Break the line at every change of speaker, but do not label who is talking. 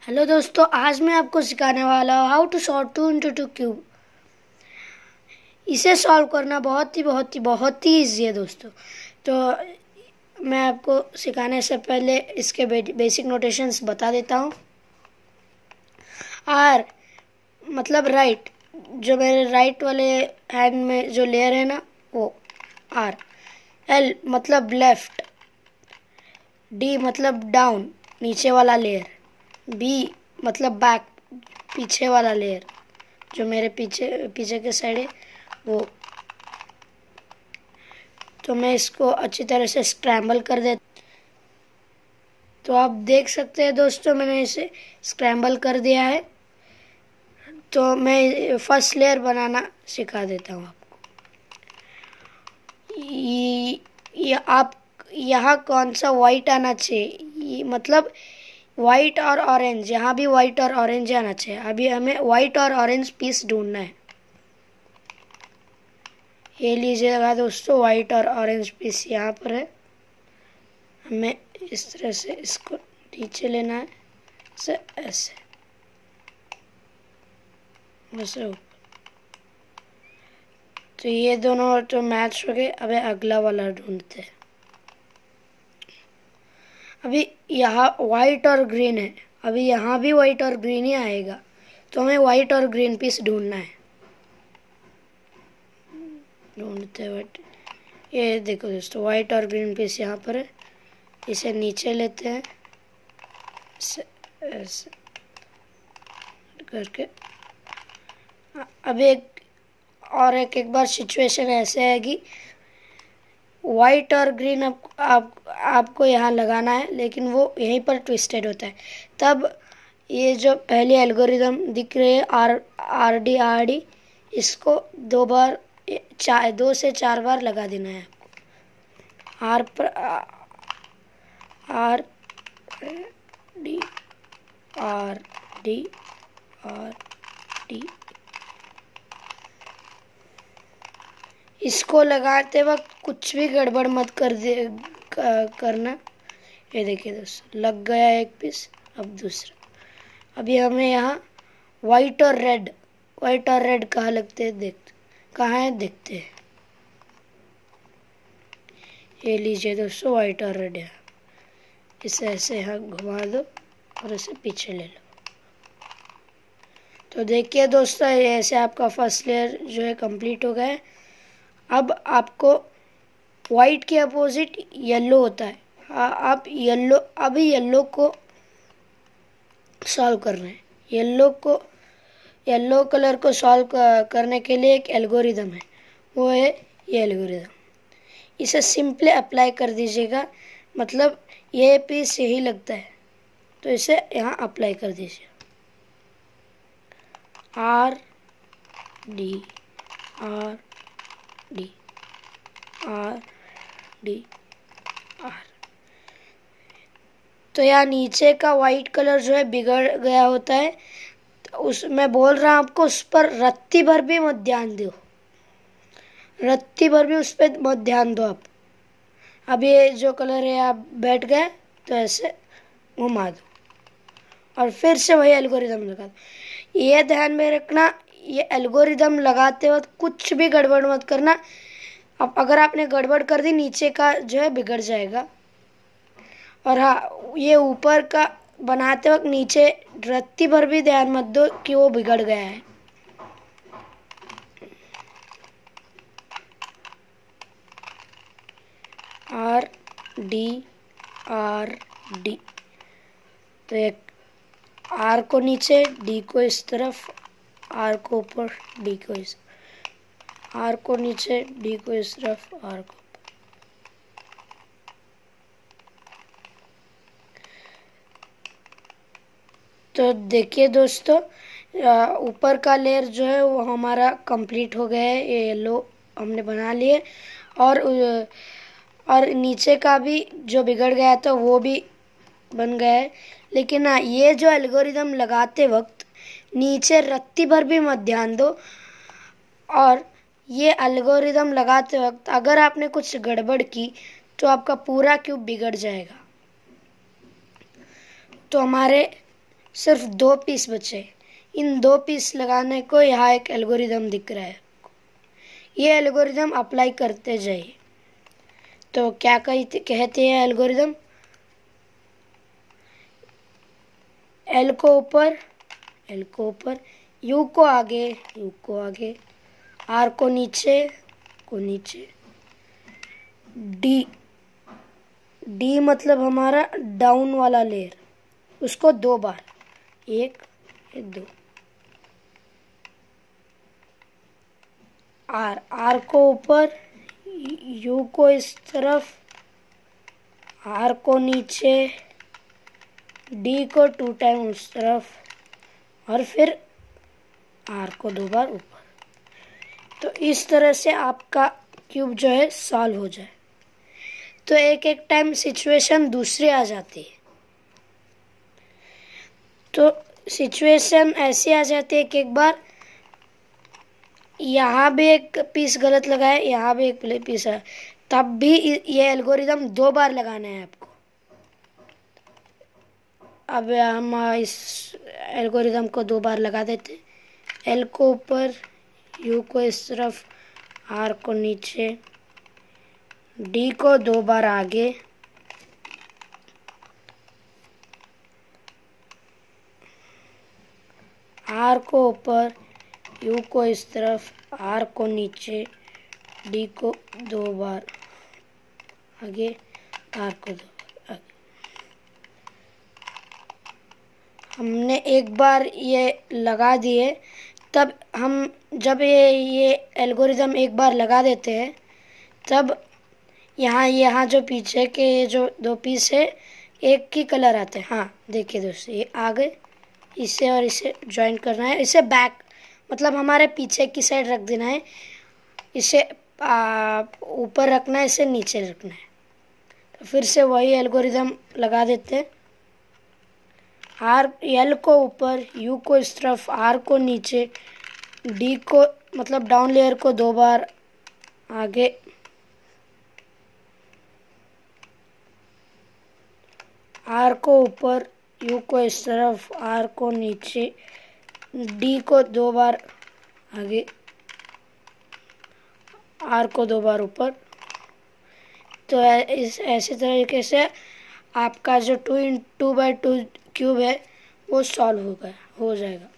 Hello दोस्तों, आज मैं आपको सिखाने वाला हूँ how to solve 2 into 2 cube. इसे सॉल्व करना बहुत ही ईजी है दोस्तों। तो मैं आपको सिखाने से पहले इसके बेसिक नोटेशंस बता देता हूँ। आर मतलब राइट, जो मेरे राइट वाले हैंड में जो लेयर है ना वो आर। एल मतलब लेफ्ट। डी मतलब डाउन, नीचे वाला लेयर। बी मतलब बैक, पीछे वाला लेयर, जो मेरे पीछे के साइड है वो। तो मैं इसको अच्छी तरह से स्क्रैम्बल कर देता। तो आप देख सकते हैं दोस्तों, मैंने इसे स्क्रैम्बल कर दिया है। तो मैं फर्स्ट लेयर बनाना सिखा देता हूँ आपको। आप यहाँ कौन सा वाइट आना चाहिए, मतलब वाइट और ऑरेंज, यहाँ भी वाइट और ऑरेंज आना चाहिए। अभी हमें वाइट और ऑरेंज पीस ढूंढना है। ये लीजिएगा दोस्तों, वाइट और ऑरेंज पीस यहाँ पर है। हमें इस तरह से इसको नीचे लेना है, ऐसे वैसे। तो ये दोनों तो मैच हो गए। अब अगला वाला ढूंढते हैं। अभी यहाँ वाइट और ग्रीन है, अभी यहाँ भी वाइट और ग्रीन ही आएगा। तो हमें वाइट और ग्रीन पीस ढूंढना है। ढूंढते बट ये देखो दोस्तों, वाइट और ग्रीन पीस यहाँ पर है। इसे नीचे लेते हैं ऐसे करके। अब एक बार सिचुएशन ऐसे है कि वाइट और ग्रीन आपको यहाँ लगाना है, लेकिन वो यहीं पर ट्विस्टेड होता है। तब ये जो पहली एल्गोरिदम दिख रही है आर डी, इसको 2 से 4 बार लगा देना है आपको। R D R D R D. इसको लगाते वक्त कुछ भी गड़बड़ मत करना। ये देखिए दोस्तों, लग गया एक पीस। अब दूसरा। अभी हमें यहाँ वाइट और रेड कहाँ लगते हैं, कहाँ है देखते हैं। ये लीजिए दोस्तों, वाइट और रेड है। इसे ऐसे यहाँ घुमा दो और इसे पीछे ले लो। तो देखिए दोस्तों, ऐसे आपका फर्स्ट लेयर जो है कंप्लीट हो गया है। अब आपको वाइट के अपोजिट येलो होता है। आप येलो को सॉल्व कर रहे हैं। येलो कलर को सॉल्व करने के लिए एक एल्गोरिदम है, वो है ये एल्गोरिदम। इसे सिंपली अप्लाई कर दीजिएगा, मतलब ये पीस यही लगता है, तो इसे यहाँ अप्लाई कर दीजिए। R D R D R D R. तो यहाँ नीचे का वाइट कलर जो है बिगड़ गया होता है। तो मैं बोल रहा हूँ आपको, उस पर रत्ती भर भी मत ध्यान दो, उस पर मत ध्यान दो आप। अब ये जो कलर है आप बैठ गए, तो ऐसे घुमा दो और फिर से वही एल्गोरिदम लगा दो। ये ध्यान में रखना, ये एल्गोरिदम लगाते वक्त कुछ भी गड़बड़ मत करना। अब अगर आपने गड़बड़ कर दी, नीचे का जो है बिगड़ जाएगा। और हाँ, ये ऊपर का बनाते वक्त नीचे रत्ती भर भी ध्यान मत दो कि वो बिगड़ गया है। R D. तो एक आर को नीचे, डी को इस तरफ, आर को ऊपर, डी को इस, आर को नीचे, डी को इस तरफ, आर को। तो देखिए दोस्तों, ऊपर का लेयर जो है वो हमारा कंप्लीट हो गया है। ये येलो हमने बना लिए, और नीचे का भी जो बिगड़ गया था वो भी बन गया है। लेकिन हाँ, ये जो एल्गोरिदम लगाते वक्त नीचे रत्ती भर भी मत ध्यान दो। और ये एल्गोरिदम लगाते वक्त अगर आपने कुछ गड़बड़ की तो आपका पूरा क्यूब बिगड़ जाएगा। तो हमारे सिर्फ 2 पीस बचे। इन 2 पीस लगाने को यहाँ एक एल्गोरिदम दिख रहा है। ये एल्गोरिदम अप्लाई करते जाइए। तो क्या कहते हैं एल्गोरिदम? एल को ऊपर, यू को आगे, आर को नीचे, डी मतलब हमारा डाउन वाला लेयर, उसको 2 बार, 1 2। आर को ऊपर, यू को इस तरफ, आर को नीचे, डी को 2 टाइम उस तरफ, और फिर आर को 2 बार ऊपर। तो इस तरह से आपका क्यूब जो है सॉल्व हो जाए। तो एक टाइम सिचुएशन दूसरी आ जाती है। तो सिचुएशन ऐसी आ जाती है कि एक बार यहाँ भी एक पीस गलत लगाए, यहाँ भी एक पीस है, तब भी ये एल्गोरिदम 2 बार लगाना है आपको। अब हम इस एल्गोरिदम को 2 बार लगा देते हैं। एल को ऊपर, यू को इस तरफ, आर को नीचे, डी को 2 बार आगे, आर को ऊपर, यू को इस तरफ, आर को नीचे, डी को 2 बार आगे, आर को 2 बार आगे। हमने एक बार ये लगा दिए। तब हम जब ये एल्गोरिदम एक बार लगा देते हैं, तब यहाँ जो पीछे के जो 2 पीस है एक ही कलर आते हैं। हाँ देखिए दोस्तों, ये आ गए। इसे और इसे ज्वाइन करना है। इसे बैक मतलब हमारे पीछे की साइड रख देना है। इसे ऊपर रखना है, इसे नीचे रखना है। तो फिर से वही एल्गोरिदम लगा देते हैं। एल को ऊपर, यू को इस तरफ, आर को नीचे, डी को मतलब डाउन लेयर को 2 बार आगे, आर को ऊपर, यू को इस तरफ, आर को नीचे, डी को 2 बार आगे, आर को 2 बार ऊपर। तो ऐसे तरीके से आपका जो 2x2 क्यूब है वो सॉल्व हो जाएगा।